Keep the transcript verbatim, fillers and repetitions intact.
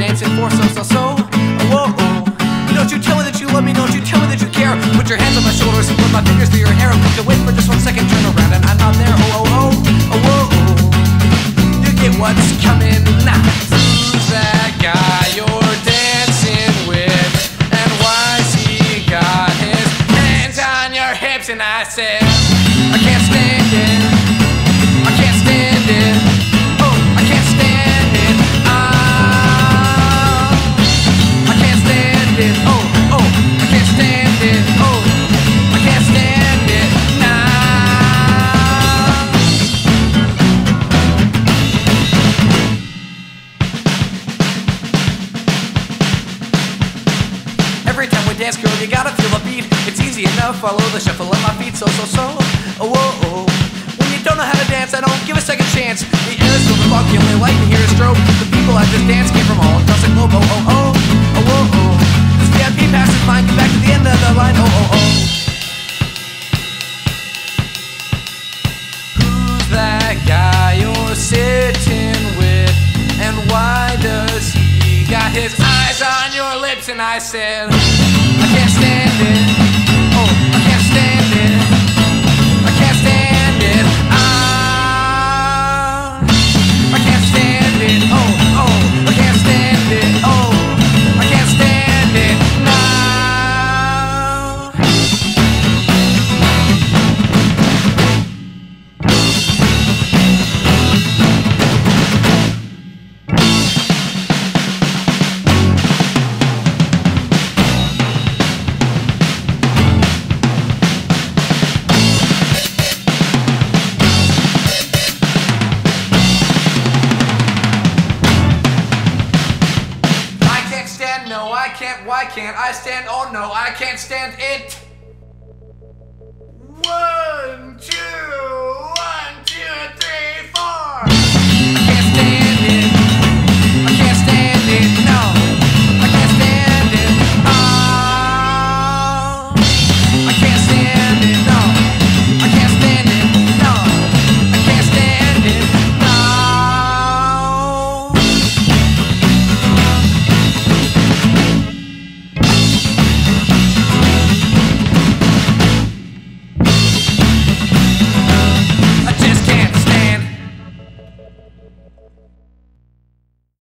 dancing for so, so, so. Oh, whoa, oh. Don't you tell me that you love me, don't you tell me that you care. Put your hands on my shoulders and put my fingers through your hair. Put the wait for just one second, turn around and I'm not there. Oh, oh, oh, oh, whoa, oh. You get what's coming now. Who's that guy you're dancing with? And why's he got his hands on your hips? And I said, I can't stand it, I can't stand it, oh, I can't stand it, ah, I can't stand it, oh, oh, I can't stand it, oh, I can't stand it, nah. Every time we dance, girl, you gotta feel the beat. It's easy enough, follow the shuffle of my feet, so, so, so. Oh, whoa, oh. When you don't know how to dance, I don't give a second chance. The air is filled with fog, the only light in here is strobe. The people at this dance came from all across the globe. Oh, oh, oh, oh, whoa, oh. This V I P pass is mine, get back to the end of the line. Oh, oh, oh. Who's that guy you're sitting with? And why does he got his eyes on your lips? And I said, I can't stand it, oh, I can't stand it, I can't stand it, ah, I can't stand it, oh, oh, I can't stand it, oh, I can't stand it, nah. No, I can't, why can't I stand? Oh no, I can't stand it.